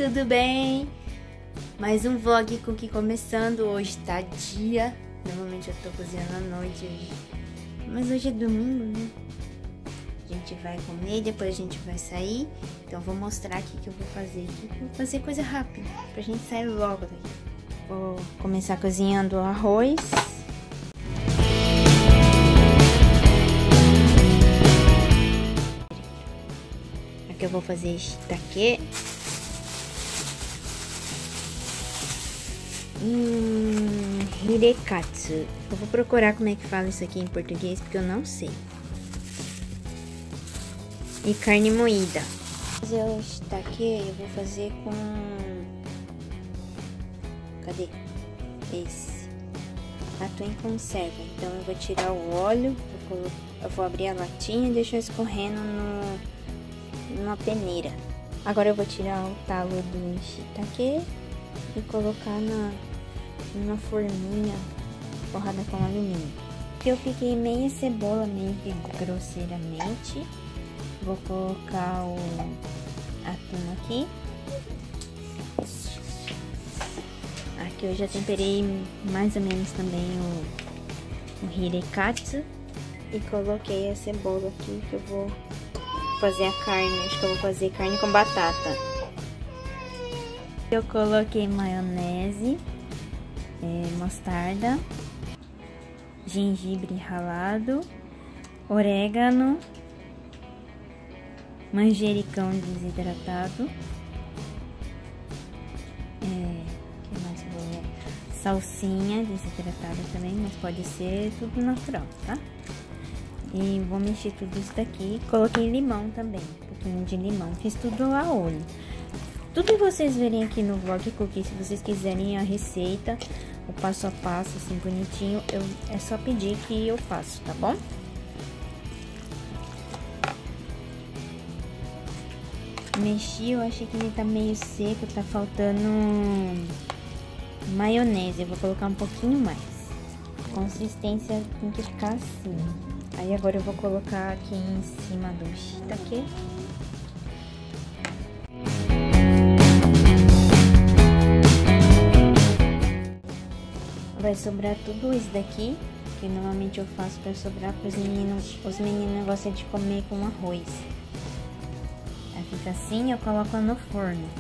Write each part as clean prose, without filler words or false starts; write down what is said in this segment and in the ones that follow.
tudo bem? Mais um vlog cookie começando. Hoje tá dia. Normalmente eu tô cozinhando à noite hoje, mas hoje é domingo, né? A gente vai comer e depois a gente vai sair. Então vou mostrar aqui o que eu vou fazer aqui. Vou fazer coisa rápida pra gente sair logo daqui. Vou começar cozinhando o arroz. Aqui eu vou fazer shiitake. Hirekatsu. Eu vou procurar como é que fala isso aqui em português, porque eu não sei. E carne moída. Fazer o shiitake eu vou fazer com... Cadê? Esse. Atum em conserva. Então eu vou tirar o óleo, eu vou abrir a latinha e deixar escorrendo numa peneira. Agora eu vou tirar o talo do shiitake e colocar numa forminha forrada com alumínio. Eu piquei meia cebola meio que grosseiramente. Vou colocar o atum aqui. Aqui eu já temperei mais ou menos também o hirekatsu. E coloquei a cebola aqui que eu vou fazer a carne. Acho que eu vou fazer carne com batata. Eu coloquei maionese, mostarda, gengibre ralado, orégano, manjericão desidratado, que mais eu vou? Salsinha desidratada também, mas pode ser tudo natural, tá? E vou mexer tudo isso daqui. Coloquei limão também, um pouquinho de limão. Fiz tudo a olho. Tudo que vocês verem aqui no vlog cookie, se vocês quiserem a receita, o passo a passo, assim, bonitinho, é só pedir que eu faço, tá bom? Mexi, eu achei que ele tá meio seco, tá faltando maionese. Eu vou colocar um pouquinho mais. A consistência tem que ficar assim. Aí agora eu vou colocar aqui em cima do shiitake. Vai sobrar tudo isso daqui, que normalmente eu faço para sobrar para os meninos. Os meninos gostam de comer com arroz. Aí fica assim, eu coloco no forno.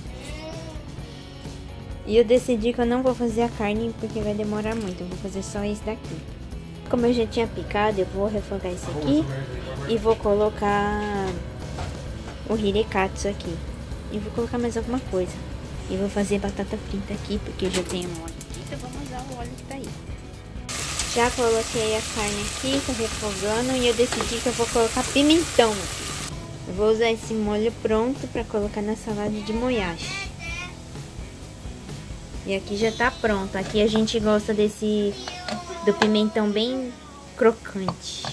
E eu decidi que eu não vou fazer a carne porque vai demorar muito. Eu vou fazer só isso daqui. Como eu já tinha picado, eu vou refogar isso aqui e vou colocar o hirekatsu aqui. E vou colocar mais alguma coisa. E vou fazer batata frita aqui, porque eu já tenho óleo aqui, então vamos usar o óleo que tá aí. Já coloquei a carne aqui, tô refogando e eu decidi que eu vou colocar pimentão aqui. Eu vou usar esse molho pronto pra colocar na salada de moyashi. E aqui já tá pronto. Aqui a gente gosta do pimentão bem crocante.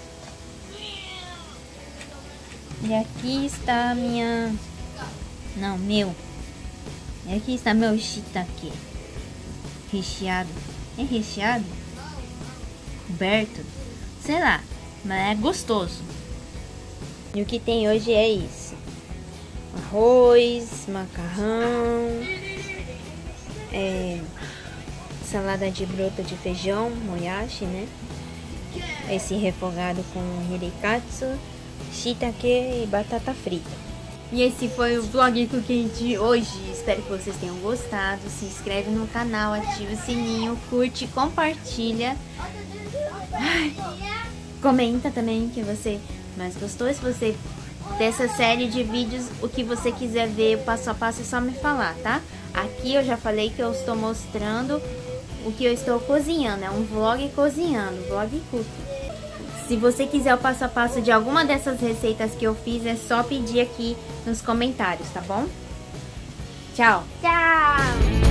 E aqui está a minha... Não, meu. E aqui está meu shiitake. Recheado. É recheado? Coberto? Sei lá. Mas é gostoso. E o que tem hoje é isso. Arroz, macarrão. Salada de broto de feijão, moyashi, né? Esse refogado com hirekatsu, shiitake e batata frita. E esse foi o vlog cookie de hoje. Espero que vocês tenham gostado. Se inscreve no canal, ativa o sininho, curte, compartilha. Comenta também o que você mais gostou. Se você dessa série de vídeos, o que você quiser ver passo a passo, é só me falar, tá? Aqui eu já falei que eu estou mostrando o que eu estou cozinhando. É um vlog cozinhando, vlog cookie. Se você quiser o passo a passo de alguma dessas receitas que eu fiz, é só pedir aqui nos comentários, tá bom? Tchau! Tchau!